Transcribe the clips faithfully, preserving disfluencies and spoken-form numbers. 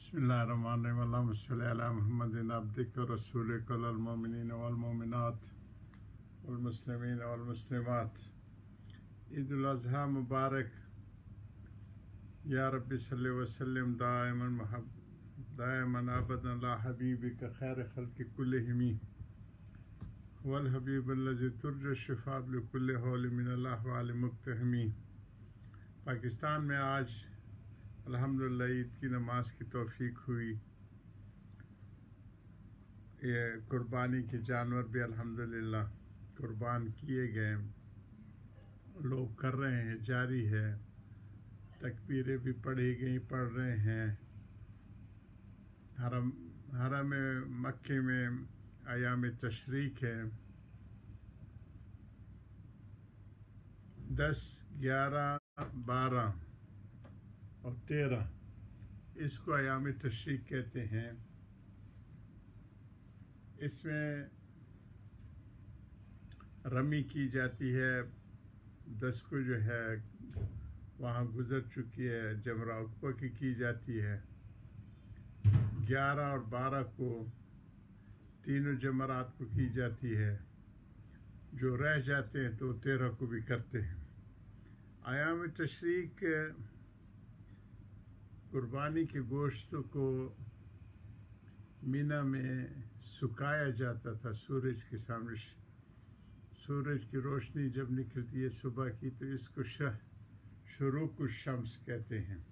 बिस्मिल्लाहिर्रहमानिर्रहीम अल्लाहुम्मा सल्लि अला मुहम्मदिन अब्दिका व रसूलिका वल मुमिनीन वल मुमिनात वल मुस्लिमीन वल मुस्लिमात। ईद उल अज़हा मुबारक। या रब्बी सल्लि व सल्लिम दाइमन महब दाइमन अबदन अला हबीबिका खैर खल्क़ि कुल्लिहिम वल हबीबुल्लज़ी तुरजा शिफ़ाअत लिकुल्लि हौल मिनल्लाह व अली मुक्तहिमी। पाकिस्तान में आज अल्हम्दुलिल्लाह ईद की नमाज की तौफीक हुई। ये कुर्बानी के जानवर भी अल्हम्दुलिल्लाह कुर्बान किए गए, लोग कर रहे हैं, जारी है। तकबीरें भी पढ़ी गई, पढ़ रहे हैं। हरम हरम मक्के में अयाम तशरीक है। दस, ग्यारह, बारह और तेरह, इसको अयाम तशरीक कहते हैं। इसमें रमी की जाती है। दस को जो है वहाँ गुज़र चुकी है, जमरा उक़बा की की जाती है। ग्यारह और बारह को तीनों जमरात को की जाती है। जो रह जाते हैं तो तेरह को भी करते हैं। अयाम तशरीक कुर्बानी के गोश्त को मीना में सुखाया जाता था सूरज के सामने। सूरज की रोशनी जब निकलती है सुबह की तो इसको शुरूक शम्स कहते हैं।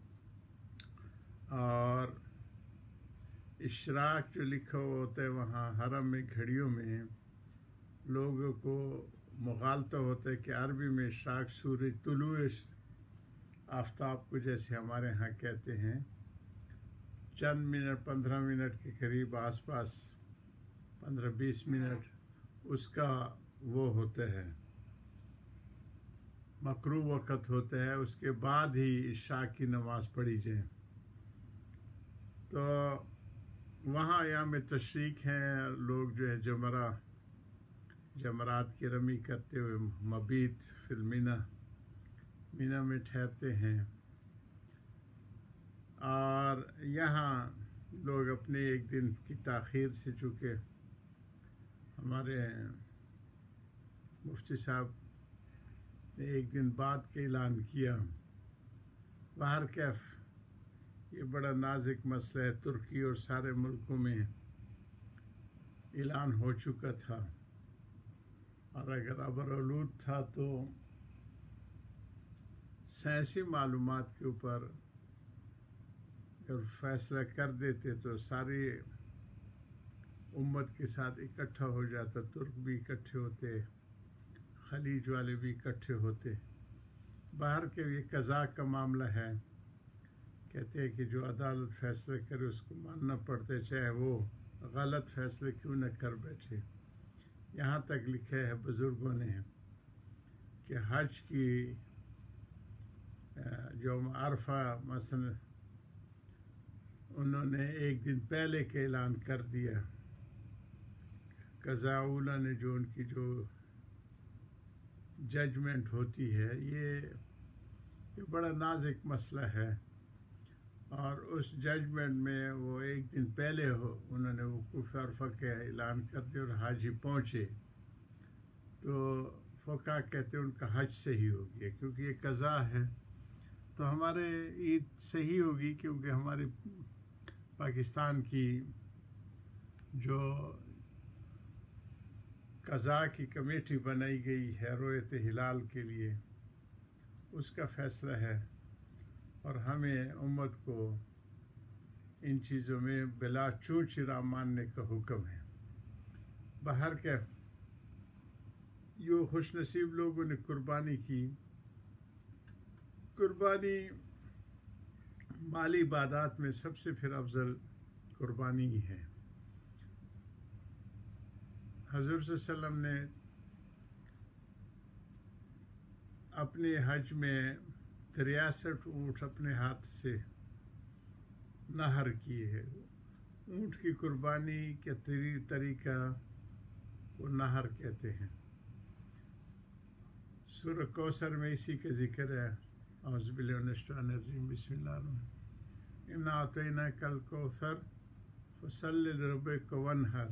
और इशराक जो लिखा हुआ होता है वहाँ हरम में घड़ियों में लोगों को मुगालता होता है कि अरबी में इशराक सूरज तुलुए आफ्ताब को जैसे हमारे यहाँ कहते हैं, चंद मिनट पंद्रह मिनट के करीब आसपास पंद्रह बीस मिनट उसका वो होता है, मकरू वक़्त होता है। उसके बाद ही इशा की नमाज़ पढ़ी जाए। तो वहाँ अयाम तशरीक हैं। लोग जो है जमरा जमरात की रमी करते हुए मबीत फिल मीना मीना में ठहरते हैं। और यहाँ लोग अपने एक दिन की ताख़ीर से, चूँकि हमारे मुफ्ती साहब ने एक दिन बाद के ऐलान किया। बाहर कैफ ये बड़ा नाजुक मसला है। तुर्की और सारे मुल्कों में ऐलान हो चुका था, और अगर अबरआलूद था तो साइंसी मालूमात के ऊपर अगर फैसला कर देते तो सारी उम्मत के साथ इकट्ठा हो जाता। तुर्क भी इकट्ठे होते, खलीज वाले भी इकट्ठे होते। बाहर के ये कज़ा का मामला है। कहते हैं कि जो अदालत फैसले करे उसको मानना पड़ता है, चाहे वो गलत फैसले क्यों न कर बैठे। यहाँ तक लिखा है बुज़ुर्गों ने कि हज की यौम अरफा मसलन उन्होंने एक दिन पहले के ऐलान कर दिया। कज़ाउला ने जो उनकी जो जजमेंट होती है, ये ये बड़ा नाजुक मसला है। और उस जजमेंट में वो एक दिन पहले हो उन्होंने वक़ूफ़ अरफा का ऐलान कर दिया और हाजी पहुँचे तो फ़क़हा कहते हैं उनका हज सही हो गया, क्योंकि ये कज़ा है। तो हमारे ईद सही होगी, क्योंकि हमारे पाकिस्तान की जो कज़ा की कमेटी बनाई गई है रोयत हिलाल के लिए, उसका फ़ैसला है। और हमें उम्मत को इन चीज़ों में बिला चूँ चिरा मानने का हुक्म है। बाहर क्या जो खुशनसीब लोगों ने कुर्बानी की, कुर्बानी माली इबादत में सबसे फिर अफजल कुर्बानी ही है। हज़ूर सल्लल्लाहु अलैहि वसल्लम ने अपने हज में तिरसठ ऊँट अपने हाथ से नहर किए है। ऊँट की कुर्बानी के तरी, तरीका को नहर कहते हैं। सूरह कौसर में इसी का जिक्र है। औज़ु बिल्लाहि मिनश शैतानिर रजीम, बिस्मिल्लाहिर रहमानिर रहीम। اِنَّا أَعْطَيْنَاكَ الْكَوْثَرَ فَصَلِّ لِرَبِّكَ وَانْحَرْ،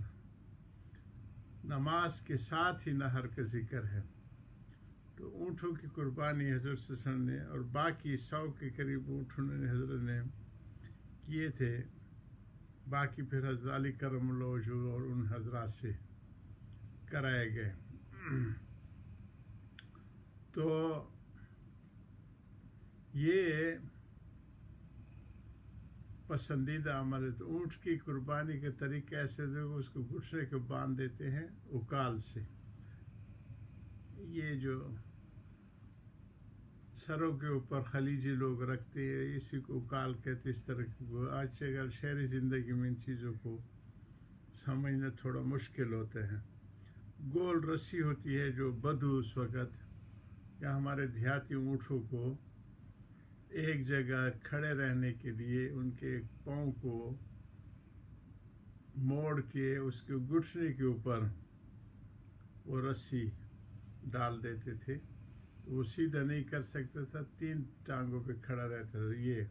نماز کے ساتھ ہی نہر کا ذکر ہے۔ تو اونٹوں کی قربانی حضرت صلی اللہ علیہ وسلم نے اور باقی سو کے قریب اونٹوں نے حضرت نے کیے تھے، باقی پھر حضرت علی کرم اللہ وجہہ اور ان حضرات سے کرائے گئے۔ تو یہ پسندیدہ عمل ہے۔ تو اونٹ کی قربانی کے طریقہ ایسے دے اس کو گھٹنے کو باندھ دیتے ہیں اکال سے، یہ جو سروں کے اوپر خلیجی لوگ رکھتے ہیں اسی کو اکال کہتے، اس طرح کو آج کل شہری زندگی میں ان چیزوں کو سمجھنا تھوڑا مشکل ہوتا ہے۔ گول رسی ہوتی ہے جو بدو اس وقت یا ہمارے دیہاتی اونٹوں کو ایک جگہ کھڑے رہنے کے لیے ان کے پاؤں کو موڑ کے اس کے گھٹنے کے اوپر وہ رسی ڈال دیتے تھے، تو وہ سیدھا نہیں کر سکتا تھا، تین ٹانگوں پہ کھڑا رہتا تھا یہ۔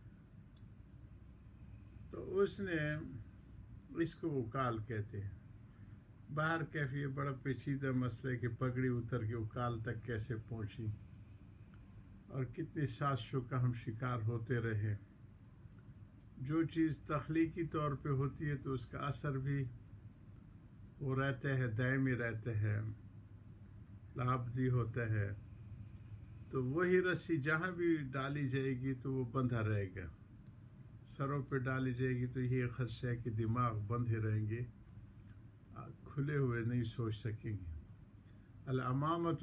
تو اس نے اس کو وکال کہتے ہیں۔ باہر کیفی یہ بڑا پیچیدہ مسئلہ ہے کہ پگڑی اتر کے وکال تک کیسے پہنچی اور کتنی سازشوں کا ہم شکار ہوتے رہے۔ جو چیز تخلیقی طور پہ ہوتی ہے تو اس کا اثر بھی وہ رہتا ہے، دائمی رہتا ہے، لابدی ہوتا ہے۔ تو وہی رسی جہاں بھی ڈالی جائے گی تو وہ بندھا رہے گا، سروں پہ ڈالی جائے گی تو یہ خدشہ ہے کہ دماغ بندھے رہیں گے، کھلے ہوئے نہیں سوچ سکیں گے۔ الامامۃ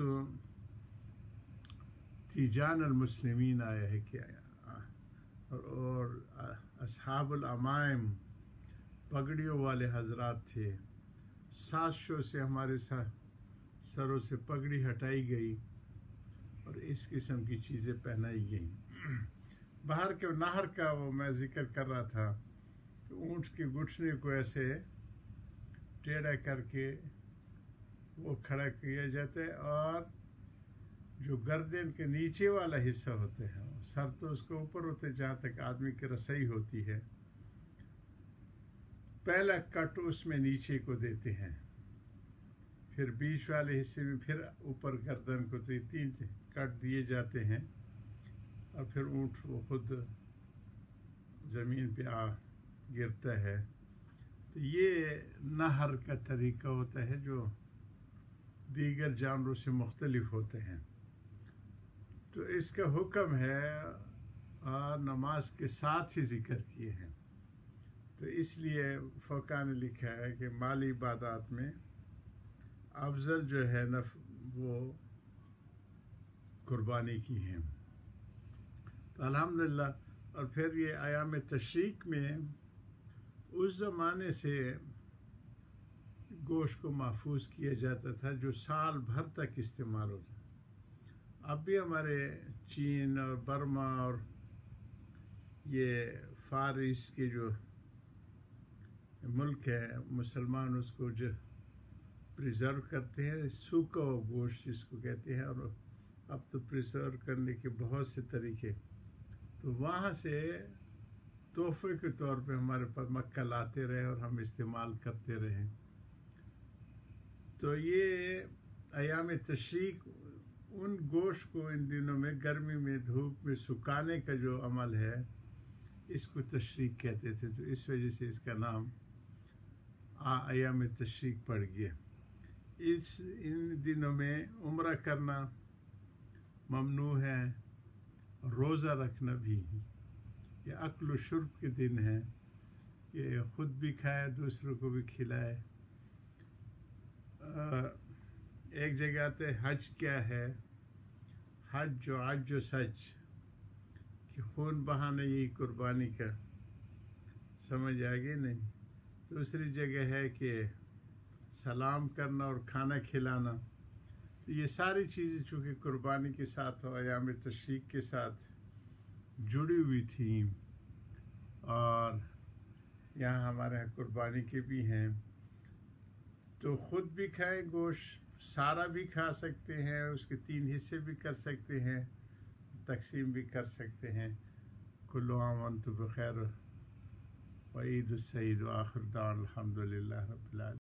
تیجان المسلمین آیا ہے کہ اور اصحاب الامائم پگڑیوں والے حضرات تھے، سازشوں سے ہمارے سروں سے پگڑی ہٹائی گئی اور اس قسم کی چیزیں پہنائی گئیں۔ باہر کے نہر کا وہ میں ذکر کر رہا تھا کہ اونٹ کے گھٹنے کو ایسے ٹیڑھا کر کے وہ کھڑا کیا جاتا ہے، اور جو گردن کے نیچے والا حصہ ہوتا ہے، سر تو اس کے اوپر ہوتے جہاں تک آدمی کی رسائی ہوتی ہے، پہلا کٹ اس میں نیچے کو دیتے ہیں، پھر بیچ والے حصے میں پھر اوپر گردن کو تین کٹ دیے جاتے ہیں، اور پھر اونٹ وہ خود زمین پہ آ گرتا ہے۔ تو یہ نہر کا طریقہ ہوتا ہے جو دیگر جانوروں سے مختلف ہوتے ہیں۔ تو اس کا حکم ہے اور نماز کے ساتھ ہی ذکر کیے ہیں۔ تو اس لیے فقہ نے لکھا ہے کہ مالی عبادات میں افضل جو ہے نف وہ قربانی کی ہے۔ تو الحمدللہ، اور پھر یہ ایام تشریق میں اس زمانے سے گوشت کو محفوظ کیا جاتا تھا جو سال بھر تک استعمال ہوتا ہے۔ اب بھی ہمارے چین اور برما اور یہ فارس کے جو ملک ہے مسلمان اس کو جو پریزرو کرتے ہیں، سوکھا ہوا گوشت جس کو کہتے ہیں، اور اب تو پریزرو کرنے کے بہت سے طریقے، تو وہاں سے تحفے کے طور پہ ہمارے پاس مکہ لاتے رہے اور ہم استعمال کرتے رہے۔ تو یہ ایام تشریق ان گوشت کو ان دنوں میں گرمی میں دھوپ میں سکھانے کا جو عمل ہے اس کو تشریق کہتے تھے، تو اس وجہ سے اس کا نام ایام تشریق پڑ گیا۔ اس ان دنوں میں عمرہ کرنا ممنوع ہے، روزہ رکھنا بھی، یہ اکل و شرب کے دن ہیں کہ خود بھی کھائے دوسروں کو بھی کھلائے۔ ایک جگہ آتے حج کیا ہے، حج جو عج و سچ کہ خون بہانا یہی قربانی کا، سمجھ آگے نہیں۔ دوسری جگہ ہے کہ سلام کرنا اور کھانا کھلانا، تو یہ ساری چیزیں چونکہ قربانی کے ساتھ اور ایام تشریق کے ساتھ جڑی ہوئی تھیں، اور یہاں ہمارے یہاں قربانی کے بھی ہیں، تو خود بھی کھائیں گوشت، سارا بھی کھا سکتے ہیں، اس کے تین حصے بھی کر سکتے ہیں، تقسیم بھی کر سکتے ہیں۔ كل عام وأنتم بخير وعيد السعيد وآخر دعوانا الحمد لله رب العالمين.